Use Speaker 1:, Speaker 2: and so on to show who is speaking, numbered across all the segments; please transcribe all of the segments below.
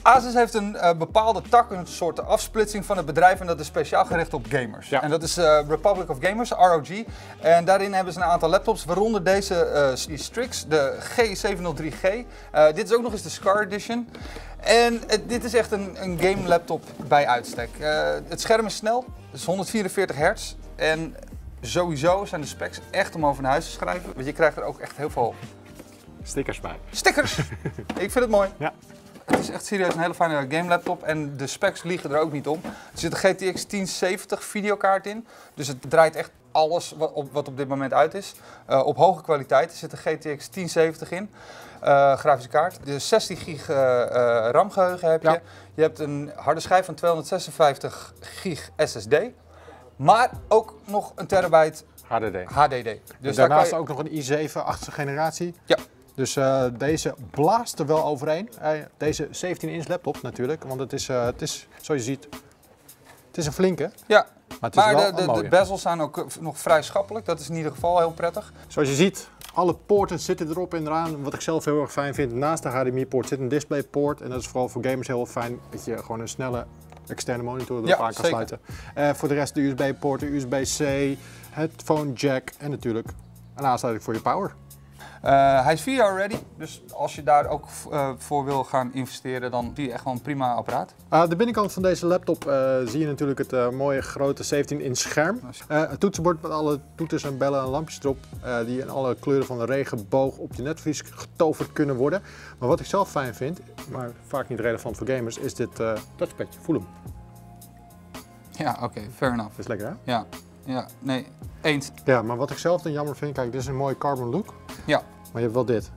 Speaker 1: Asus heeft een bepaalde tak, een soort afsplitsing van het bedrijf en dat is speciaal gericht op gamers. Ja. En dat is Republic of Gamers, ROG. En daarin hebben ze een aantal laptops, waaronder deze Strix, de G703G. Dit is ook nog eens de Scar Edition. En dit is echt een game laptop bij uitstek. Het scherm is snel, het is 144 Hz. En sowieso zijn de specs echt om over naar huis te schrijven. Want je krijgt er ook echt heel veel
Speaker 2: stickers bij.
Speaker 1: Stickers! Ik vind het mooi.
Speaker 2: Ja.
Speaker 1: Het is echt serieus een hele fijne game laptop en de specs liegen er ook niet om. Er zit een GTX 1070 videokaart in, dus het draait echt alles wat op dit moment uit is. Op hoge kwaliteit. Er zit een GTX 1070 in, grafische kaart. De 16 gig RAM geheugen heb je. Ja. Je hebt een harde schijf van 256 gig SSD, maar ook nog een terabyte HDD.
Speaker 2: Dus daarnaast ook nog een i7 8e generatie. Ja. Dus deze blaast er wel overheen. Deze 17-inch laptop natuurlijk, want het is, zoals je ziet, het is een flinke. Ja, maar
Speaker 1: de bezels zijn ook nog vrij schappelijk. Dat is in ieder geval heel prettig.
Speaker 2: Zoals je ziet, alle poorten zitten erop en eraan. Wat ik zelf heel erg fijn vind, naast de HDMI-poort zit een DisplayPort. En dat is vooral voor gamers heel fijn, dat je gewoon een snelle externe monitor erop aan kan sluiten. Voor de rest de USB-poort, de USB-C, headphone jack en natuurlijk een aansluiting voor je power.
Speaker 1: Hij is VR ready, dus als je daar ook voor wil gaan investeren, dan zie je echt wel een prima apparaat.
Speaker 2: De binnenkant van deze laptop zie je natuurlijk het mooie grote 17-inch scherm. Het toetsenbord met alle toeters en bellen en lampjes erop, die in alle kleuren van de regenboog op je netvlies getoverd kunnen worden. Maar wat ik zelf fijn vind, maar vaak niet relevant voor gamers, is dit touchpadje. Voel hem.
Speaker 1: Ja, oké, fair enough.
Speaker 2: Is lekker hè?
Speaker 1: Ja, ja, nee, eens.
Speaker 2: Ja, maar wat ik zelf dan jammer vind, kijk, dit is een mooie carbon look. Ja. Maar je hebt wel dit.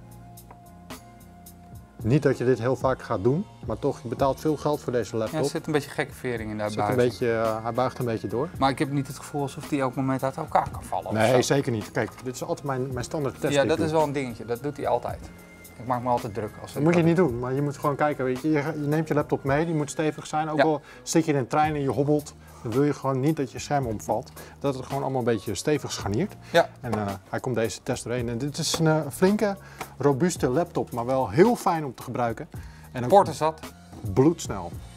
Speaker 2: Niet dat je dit heel vaak gaat doen, maar toch, je betaalt veel geld voor deze laptop.
Speaker 1: Ja, er zit een beetje gekke vering in daar
Speaker 2: hij buigt een beetje door.
Speaker 1: Maar ik heb niet het gevoel alsof die elk moment uit elkaar kan vallen.
Speaker 2: Nee, zeker niet. Kijk, dit is altijd mijn standaard test.
Speaker 1: Ja, dat is wel een dingetje. Dat doet hij altijd. Ik maak me altijd druk.
Speaker 2: Dat moet je niet doen, maar je moet gewoon kijken. Weet je neemt je laptop mee, die moet stevig zijn. Ook al zit je in een trein en je hobbelt, dan wil je gewoon niet dat je scherm omvalt. Dat het gewoon allemaal een beetje stevig scharniert. Ja. En hij komt deze test doorheen. En dit is een flinke, robuuste laptop, maar wel heel fijn om te gebruiken. En ook
Speaker 1: poorten zat.
Speaker 2: Bloedsnel.